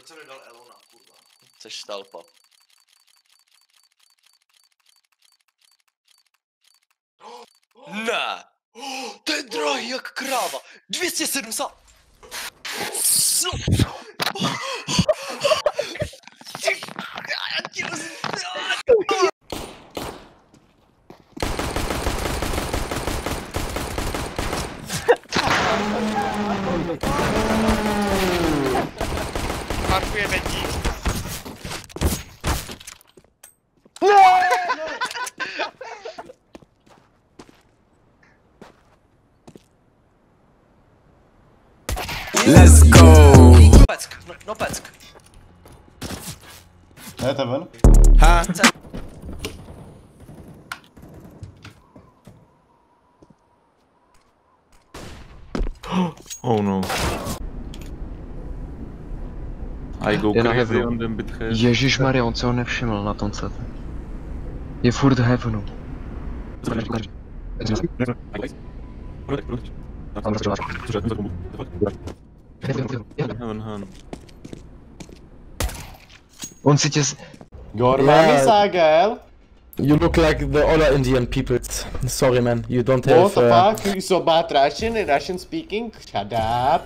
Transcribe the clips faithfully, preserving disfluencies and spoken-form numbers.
Proč jsem nedal Elona, kurva? Jseš štalpa. Ne! To je drahý jak kráva! dvě stě sedmdesát! Co? Já ti Markuje ventík. Let's go! No peck, no, no peck. Ne, to ven? Ha? Oh no. I go crazy on them bit head. Ježišmarja, on se ho nevšiml na tom setu. Je furt heavenu. Heaven, heaven. On si tě... Gormami Sagel? You look like the other Indian people. Sorry man, you don't have... What the uh, fuck? You so bad Russian and Russian speaking? Shut up.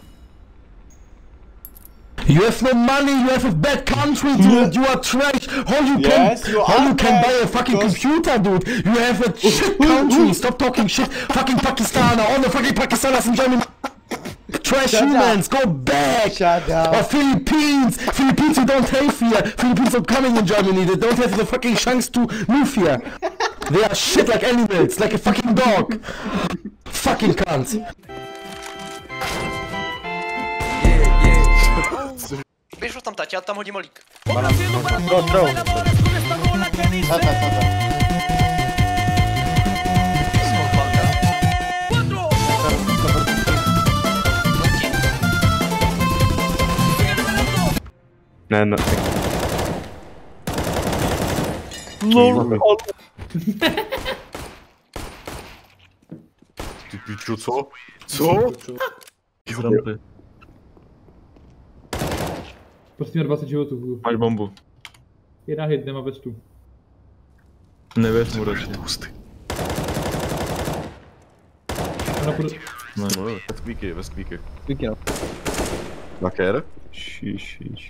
You have no money, you have a bad country, dude, you are trash! How you Yes, can, you how are you can buy a trash, fucking because- computer, dude? You have a shit country, stop talking shit! Fucking Pakistaner, all the fucking Pakistaners in Germany! Trash Shut humans, go back! Shut up. Or Philippines! Philippines you don't have here! Philippines are coming in Germany, they don't have the fucking chance to move here! They are shit like animals, like a fucking dog! Fucking cunt! Běž tam tať, já tam hodím olík. Go, throw! Sata, sata. Ne, no. Ty pičo, co? Co? Z rampy. Prostě na dvacet životů. Máš bombu. Jedna hit, nemá vestu. Nevěř mu radši. Ona půjde... Ne. Ve skvíky, ve skvíky. Díky no. Naker? Ší, ší, ší.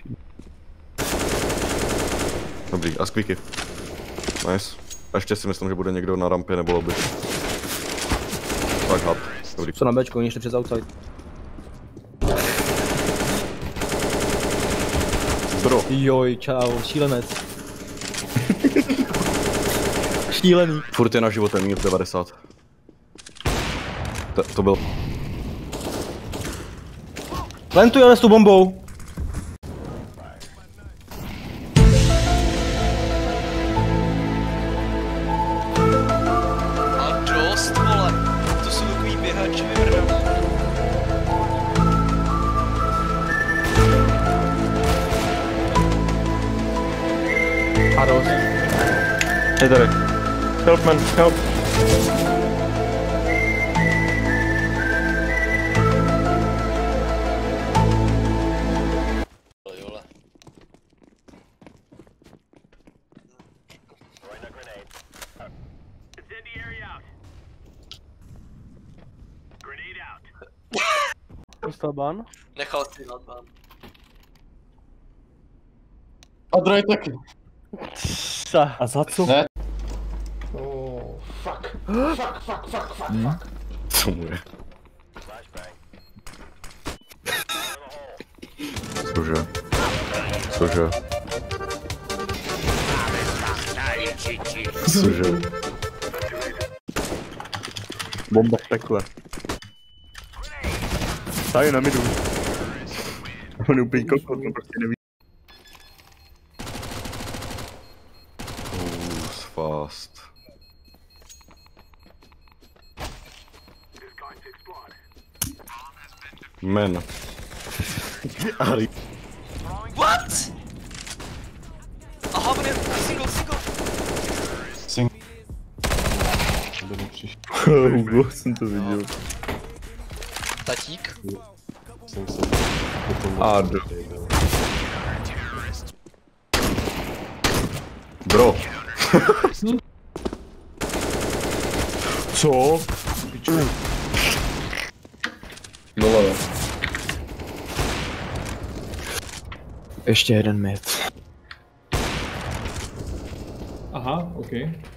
Dobrý, a skvíky. Nice. A ještě si myslím, že bude někdo na rampě nebo lobby. Tak had. Dobrý. Co na Bčko, oni šli přes outside. Zdro. Joj, čau, šílenec. Šílený. Furt je na životě minus devadesát. To, to byl... Plantuj ale s tou bombou. A dost, vole. To jsou takový běhači vyvrdaný. A dost. Je tady. Help man, help. Jole. Dostal ban? Nechal si dát ban. A druhý taky. A za co? Ne. Oh, fuck. Fuck, fuck, fuck, fuck, fuck. Co mu je? Cože? Cože? Cože? Bomba v pekle. Tady na midu. On je úplně kokot, on prostě neví. Who's fast? Man. Ari. What? Aha, on je single, single. Sing. Hugo, jsem to viděl. Tatík? Jsem se... A do. Bro. Co? Dole. Ještě jeden mid. Aha, OK.